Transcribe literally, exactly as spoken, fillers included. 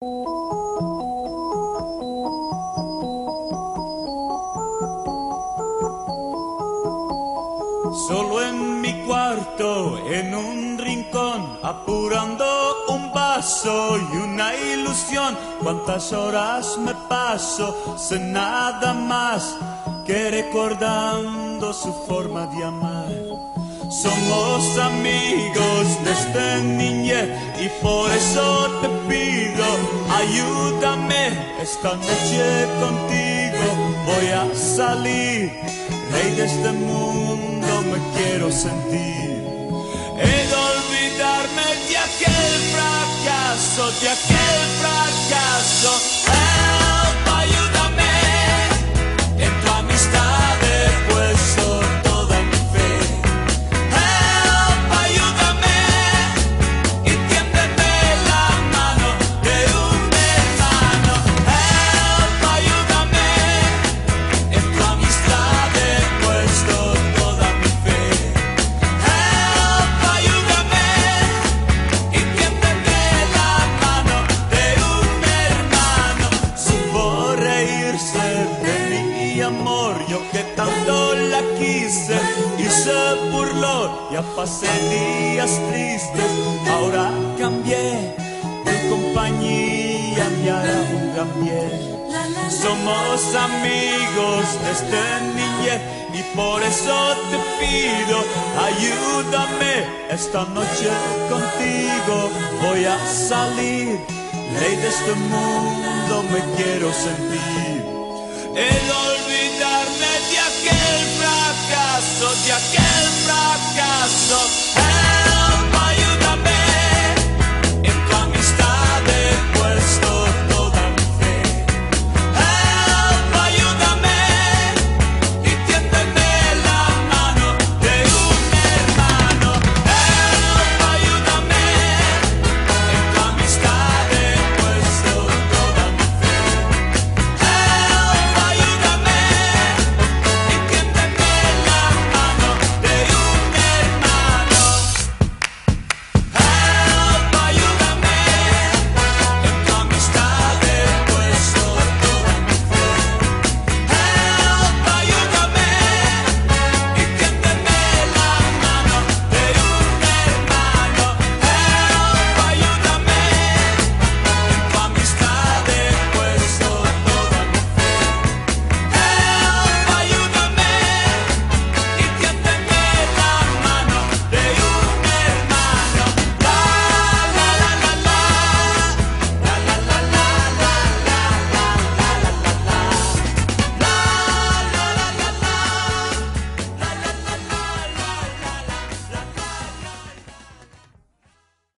Solo en mi cuarto, en un rincón, apurando un vaso y una ilusión. Cuántas horas me paso sin nada más que recordando su forma de amar. Somos amigos desde niñez y por eso te pido, ayúdame esta noche contigo. Voy a salir, rey de este mundo me quiero sentir. He de olvidarme de aquel fracaso, de aquel fracaso. Help, ayúdame, en tu amistad he puesto toda mi fe. Help, ayúdame, y tiéndeme la mano de un hermano. Help, ayúdame, en tu amistad he puesto toda mi fe. Help, ayúdame, y tiéndeme la mano de un hermano. Supo reírse de mi amor, yo que tanto la quise, y se burló, ya pasé días tristes. Ahora cambié, tu compañía me hará un gran bien. Somos amigos desde niñez y por eso te pido, ayúdame esta noche contigo. Voy a salir, rey de este mundo me quiero sentir. He de olvidarme de aquel fracaso, de aquel fracaso.